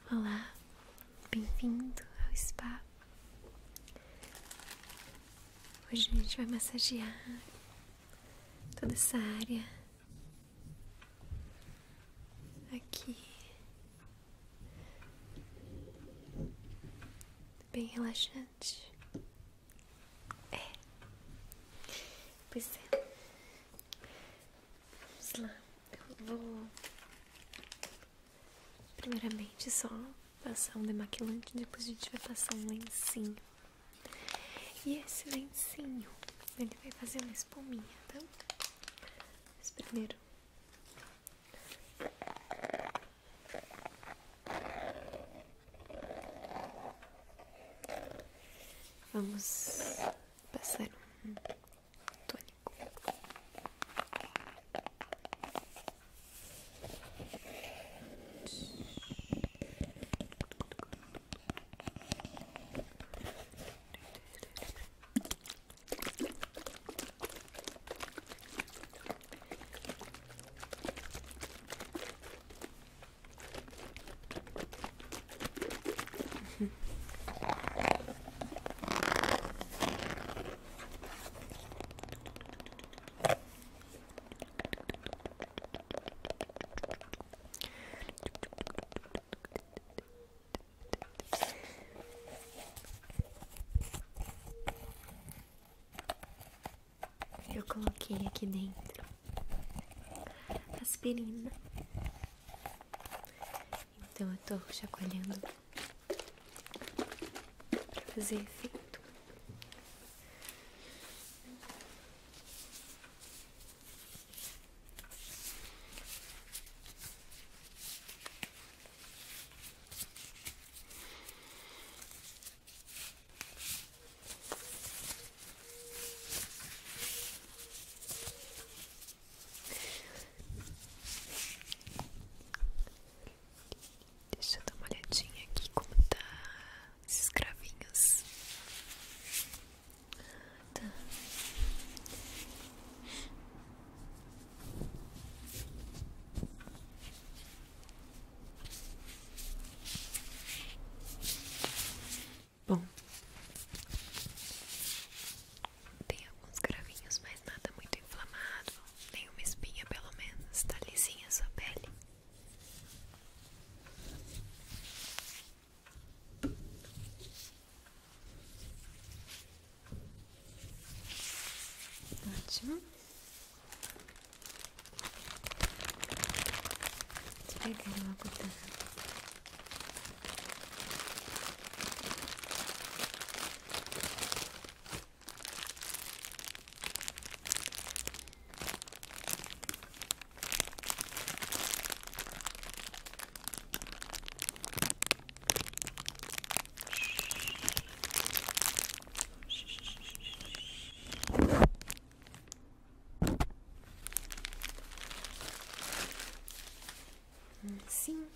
Olá, bem-vindo ao spa. Hoje a gente vai massagear toda essa área aqui, bem relaxante. Pois é. Vamos lá. Eu vou primeiramente só passar um demaquilante, depois a gente vai passar um lencinho. E esse lencinho, ele vai fazer uma espuminha, tá? Mas primeiro vamos passar um tônico. Eu coloquei aqui dentro aspirina, então eu tô chacoalhando pra fazer efeito. Deixa eu dar uma olhadinha aqui como tá esses cravinhos. Tá. Bom, tem alguns cravinhos, mas nada muito inflamado. Nenhuma espinha, pelo menos. Tá lisinha a sua pele. Ótimo. Vou pegar uma algodão. Sim.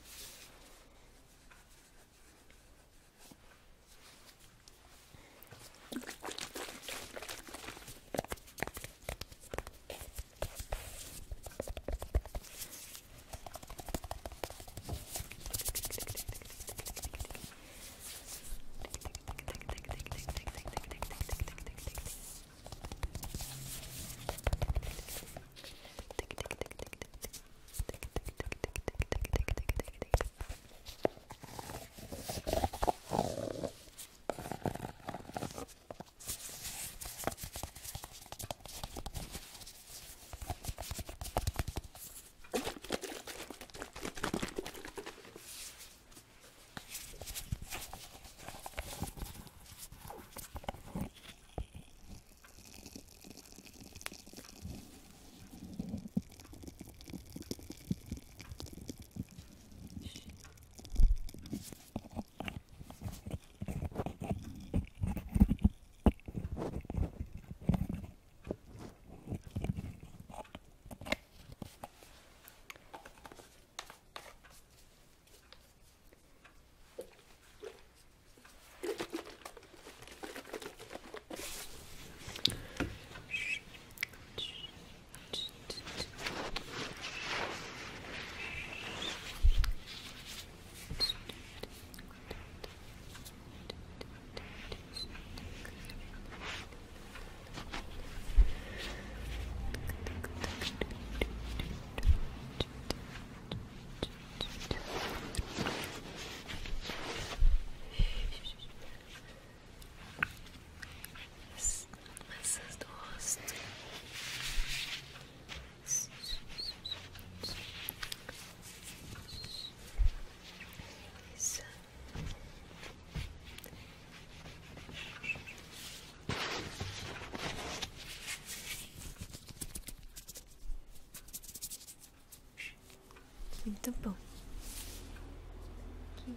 Muito bom. Aqui.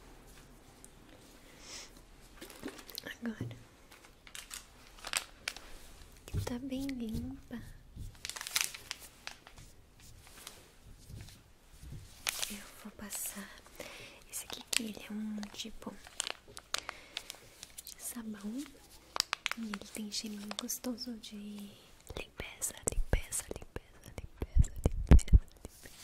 Agora que tá bem limpa, eu vou passar esse aqui, que ele é um tipo de sabão e ele tem cheirinho gostoso de limpeza, limpeza, limpeza, limpeza, limpeza, limpeza.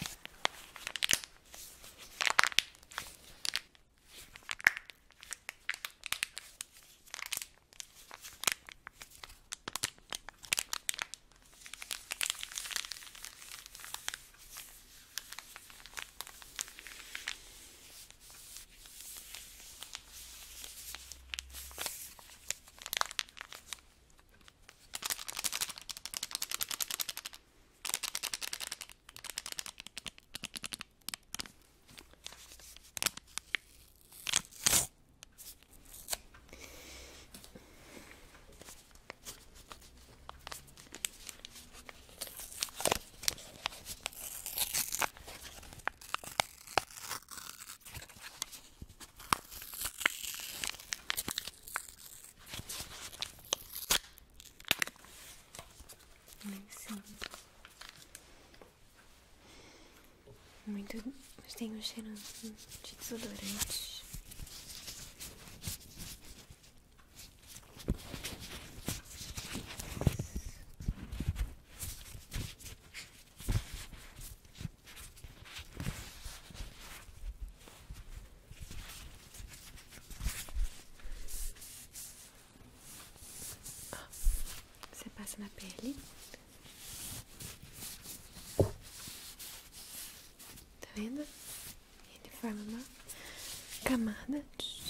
Assim. Muito, mas tem um cheiro de desodorante. Você passa na pele. Tá vendo? Ele forma uma camada.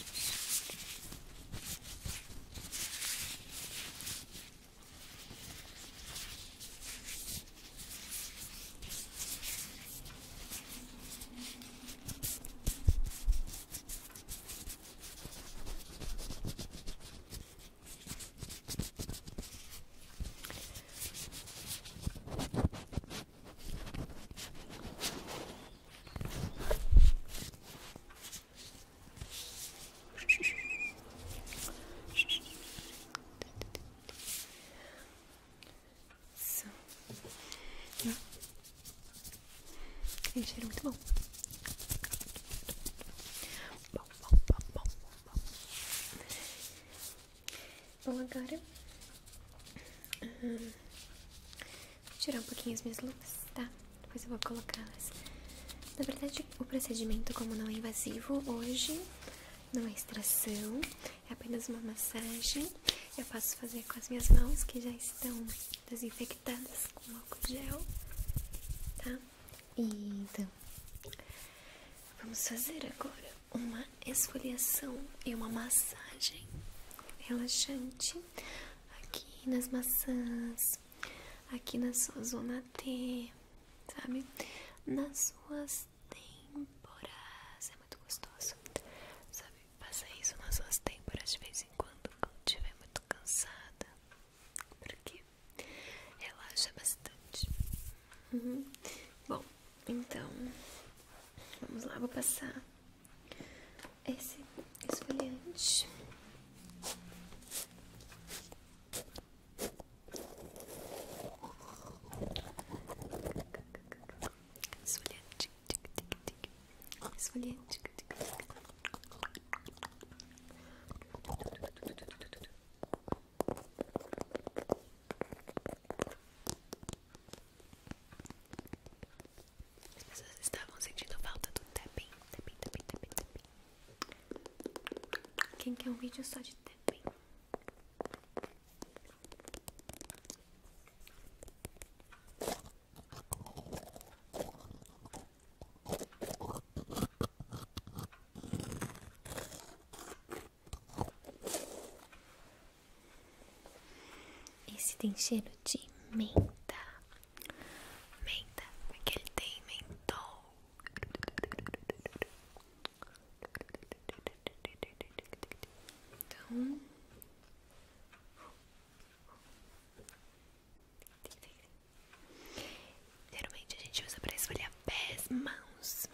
Tem cheiro muito bom. Bom, agora vou tirar um pouquinho as minhas luvas, tá? Depois eu vou colocá-las. Na verdade, o procedimento, como não é invasivo, hoje não é extração, é apenas uma massagem. Eu posso fazer com as minhas mãos, que já estão desinfectadas com álcool gel, tá? Então, vamos fazer agora uma esfoliação e uma massagem relaxante aqui nas maçãs, aqui na sua zona T, sabe? Nas suas têmporas. É muito gostoso, sabe? Passa isso nas suas têmporas de vez em quando estiver muito cansada, porque relaxa bastante. Bom, então vamos lá, vou passar esse esfoliante. Esfoliante, esfoliante. As pessoas estavam sentindo falta do tapping, tapping, tapping, tapping, tapping. Quem quer um vídeo só de tapping? Esse tem cheiro de menta. Menta, porque ele tem mentol. Então, geralmente a gente usa pra esfoliar pés, mãos,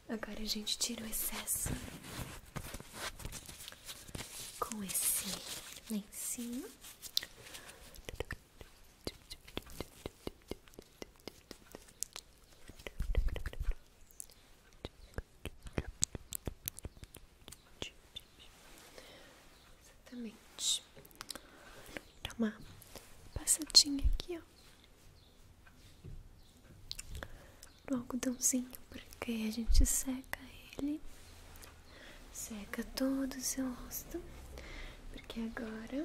Agora a gente tira o excesso com esse lencinho. Exatamente. Dá uma passadinha aqui, ó, no algodãozinho, porque a gente seca ele, seca todo o seu rosto, porque agora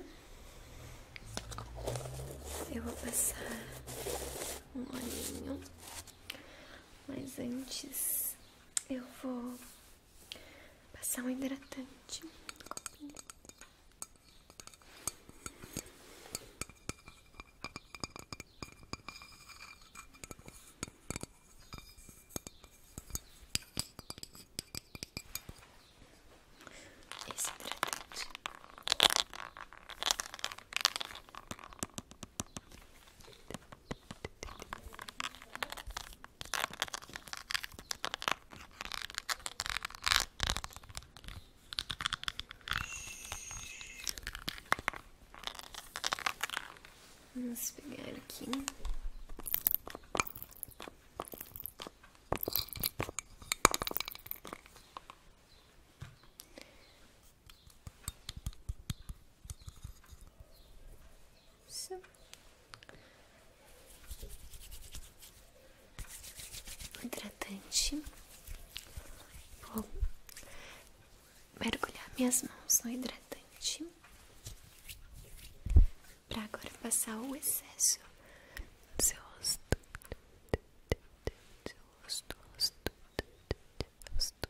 eu vou passar um olhinho, mas antes eu vou passar um hidratante no copinho. Esse hidratante. Vamos pegar aqui. Isso. Hidratante. Vou mergulhar minhas mãos no hidratante para agora passar o excesso do seu rosto. Seu rosto, rosto, rosto.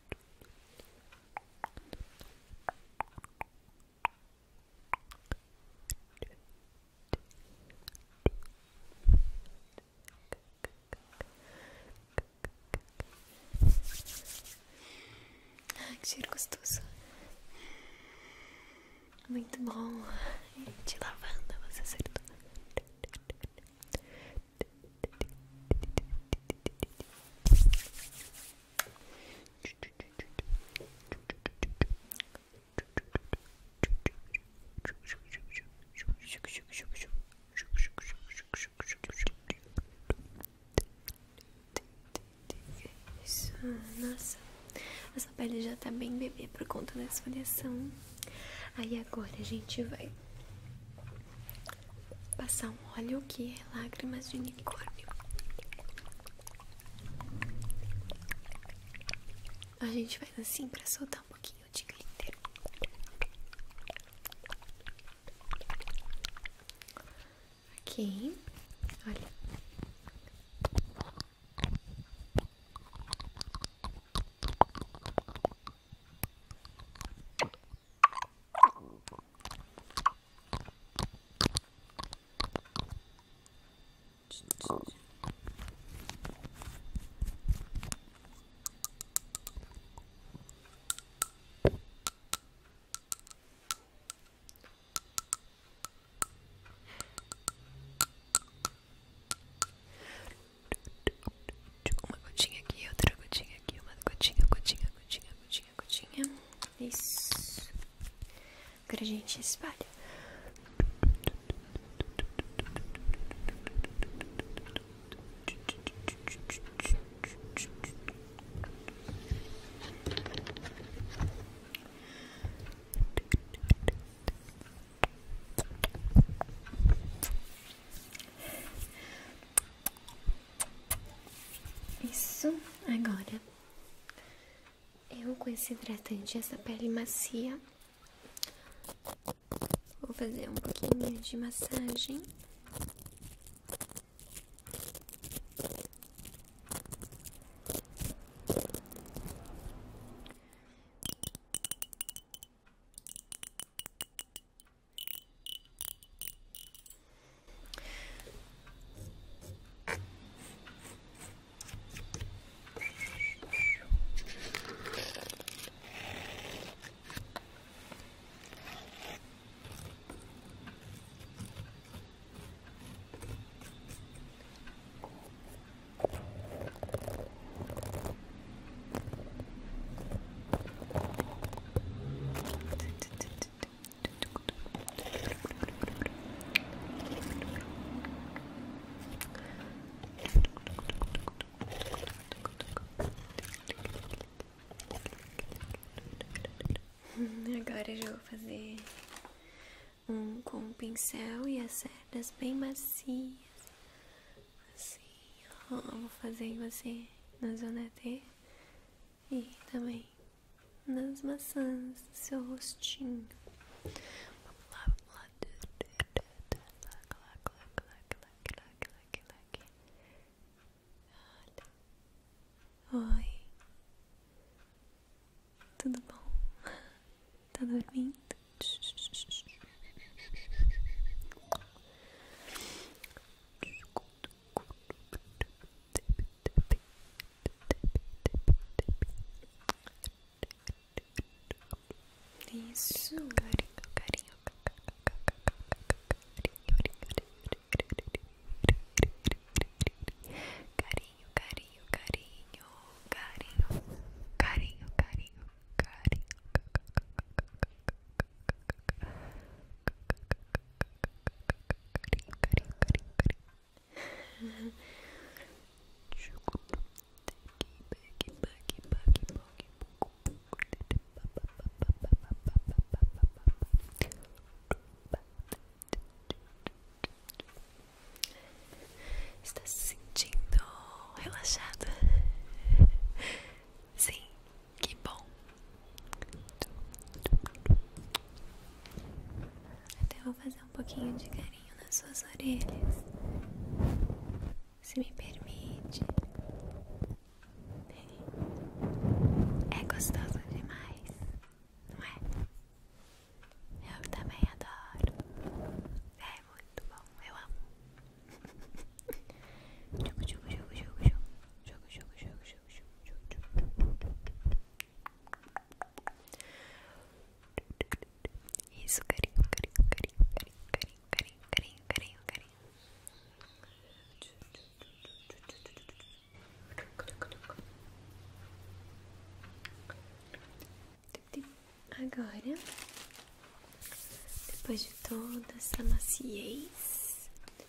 Ai, que cheiro gostoso. Muito bom. De lavanda, você acertou. Isso, nossa, a sua pele já tá bem bebê por conta da esfoliação. Aí agora a gente vai passar um óleo que é lágrimas de unicórnio. A gente faz assim pra soltar um pouquinho de glitter. Ok, olha. Uma gotinha aqui, outra gotinha aqui, uma gotinha, gotinha, gotinha, gotinha, gotinha. Isso. Agora a gente espalha. Isso, agora eu com esse hidratante, essa pele macia, vou fazer um pouquinho de massagem. Agora eu já vou fazer um com o pincel e as cerdas bem macias. Assim, ó, vou fazer em você na zona T e também nas maçãs do seu rostinho. Vamos lá, vamos lá. Oi, tudo bom? Tá dormindo? Isso, carinho, carinho. Carinho, carinho, carinho, carinho, carinho, carinho, carinho. Está se sentindo relaxada? Sim, que bom. Até vou fazer um pouquinho de carinho nas suas orelhas, se me permite. É gostoso demais, não é? Eu também adoro. É muito bom, eu amo. Isso, carinho, carinho, carinho, carinho, carinho, carinho, carinho, carinho, carinho. Agora, depois de toda essa maciez,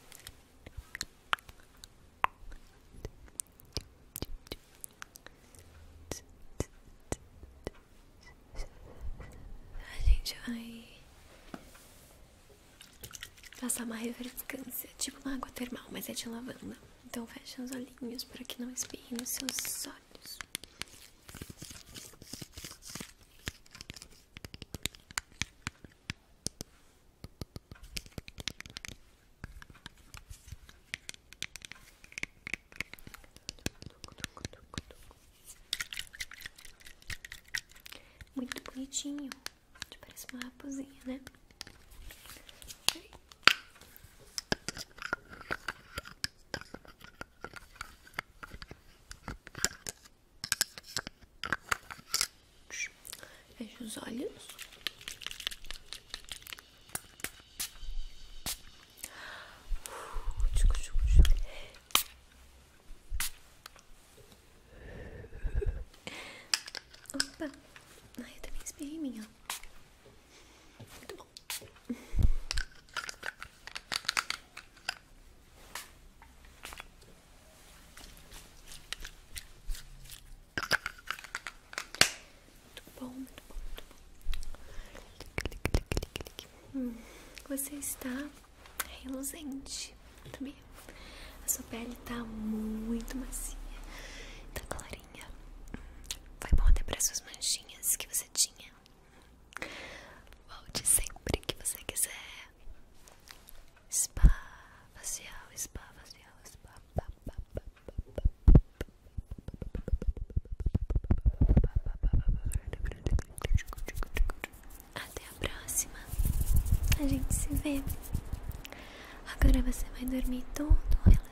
a gente vai passar uma refrescância, tipo uma água termal, mas é de lavanda. Então fecha os olhinhos para que não espirre nos seus olhos. Muito bonitinho, parece uma raposinha, né? Fecha os olhos. Opa! Ai, eu também espirrei em mim, ó. Muito bom. Muito bom, muito bom, muito bom. Você está reluzente, também. A sua pele tá muito macia, tá clarinha. Foi bom até para suas manchinhas que você tinha. Volte sempre que você quiser. Spa facial, spa facial, spa. Até a próxima. A gente se vê. Agora você vai dormir todo relaxado.